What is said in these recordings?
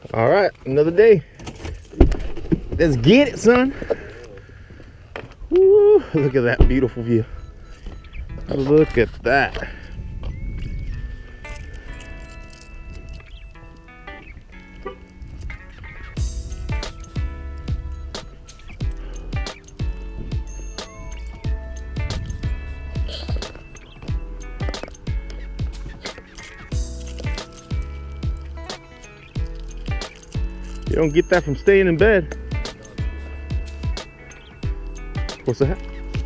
All right, another day. Let's get it, son. Woo, look at that beautiful view. Look at that. You don't get that from staying in bed. What's that?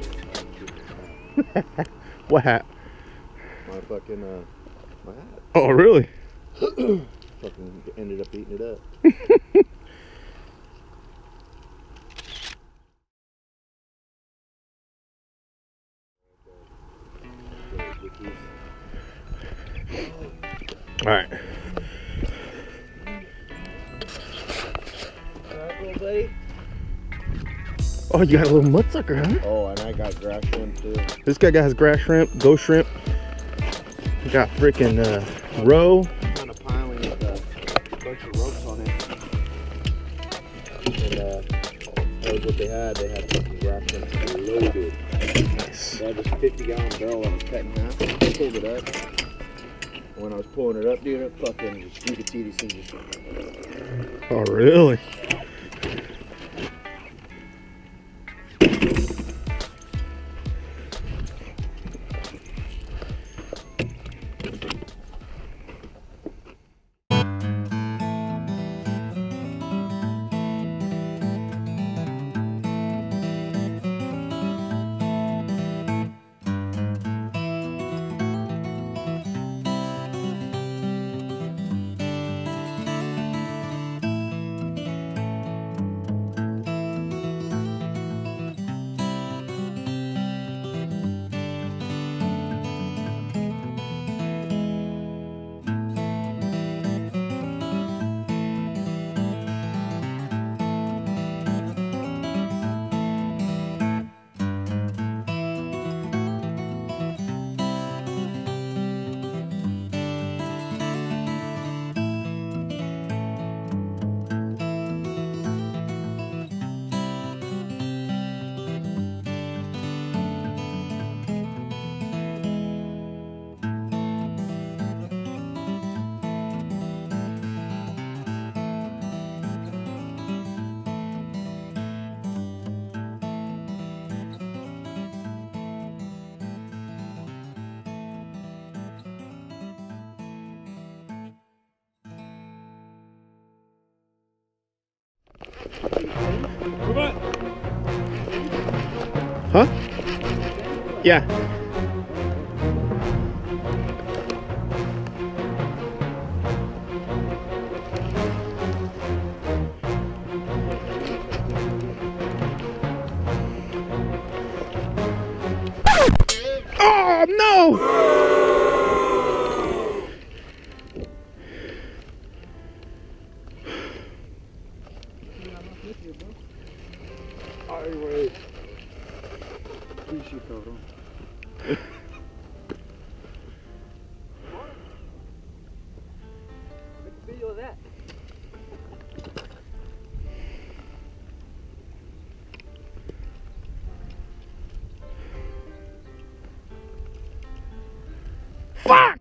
What hat? My fucking, my hat. Oh, really? Fucking ended up eating it up. All right. Alright, little buddy. Oh, you got a little mudsucker, huh? Oh, and I got grass shrimp too. This guy got his grass shrimp, ghost shrimp. He got freaking roe. Kind of piling with a bunch of ropes on it. And that was what they had. They had fucking grass shrimp loaded. Nice. They had this 50-gallon barrel that was cut in half. I pulled it up. And when I was pulling it up, dude, it fucking just, you could see these things just. Oh, really? Huh? Yeah. Oh no! Ay, güey. Pinche cabrón. Make a video of that. Fuck!